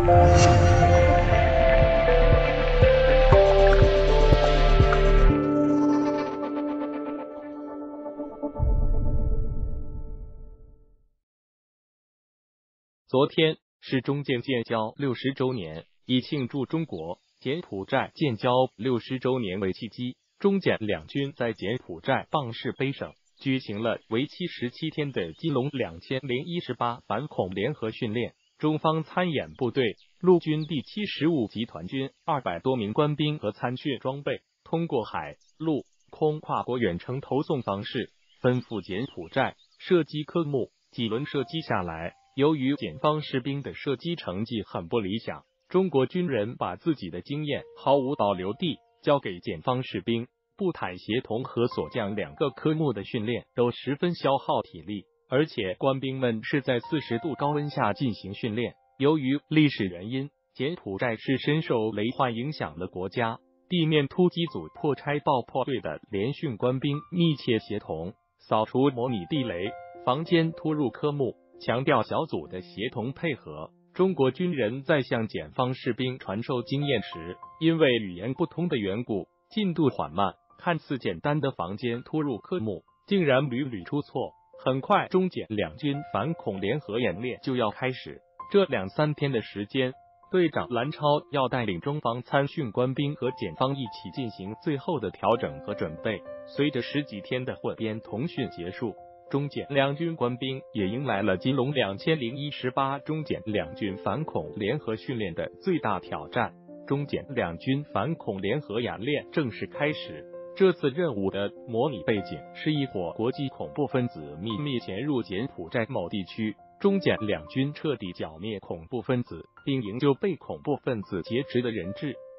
昨天是中柬建交60周年，以庆祝中国柬埔寨建交60周年为契机，中柬两军在柬埔寨邦士卑省举行了为期17天的金龙2018反恐联合训练。中方参演部队陆军第75集团军200多名官兵和参训装备，通过海、陆、空跨国远程投送方式奔赴柬埔寨射击科目。几轮射击下来，由于检方士兵的射击成绩很不理想，中国军人把自己的经验毫无保留地交给检方士兵。步坦协同和锁降2个科目的训练都十分消耗体力，而且官兵们是在40度高温下进行训练。由于历史原因，柬埔寨是深受雷患影响的国家，地面突击组破拆爆破队的联训官兵密切协同，扫除模拟地雷、防间突入科目，强调小组的协同配合。中国军人在向检方士兵传授经验时，因为语言不通的缘故，进度缓慢，看似简单的防间突入科目竟然屡屡出错。很快中柬两军反恐联合演练就要开始，这2-3天的时间，队长蓝超要带领中方参训官兵和检方一起进行最后的调整和准备。随着10几天的混编同训结束，中柬两军官兵也迎来了金龙2018中柬两军反恐联合训练的最大挑战。中柬两军反恐联合演练正式开始。这次任务的模拟背景是一伙国际恐怖分子秘密潜入柬埔寨某地区，中柬两军彻底剿灭恐怖分子，并营救被恐怖分子劫持的人质。